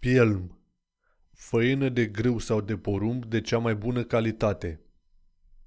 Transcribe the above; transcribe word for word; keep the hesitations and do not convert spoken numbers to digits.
Pielm. Făină de grâu sau de porumb de cea mai bună calitate.